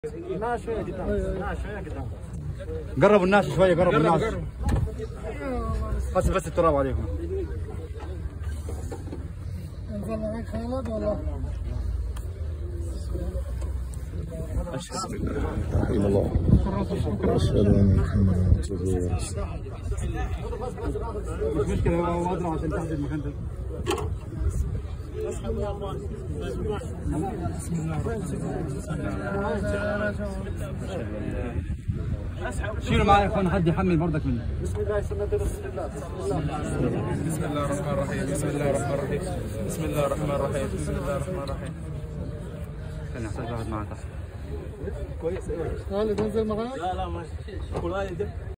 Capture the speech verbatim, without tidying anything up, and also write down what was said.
ناس شويه قدام، ناس شويه قدام. قربوا الناس شويه، قربوا الناس. بس بس التراب عليكم. انزل معك خالد والله. بسم الله الرحمن الله. أشهد أن محمدا رسول الله. مش مشكلة، هو أدرى عشان تحدد المكان ده. شيلوا معايا يا اخوان، حد يحمل برضك منه. بسم الله سنة رسول الله. بسم الله الرحمن الرحيم. بسم الله الرحمن الرحيم. بسم الله الرحمن الرحيم. بسم الله الرحمن الرحيم. كان يحتاج واحد معاه تحت. كويس. خالد انزل معاك. لا لا ماشي.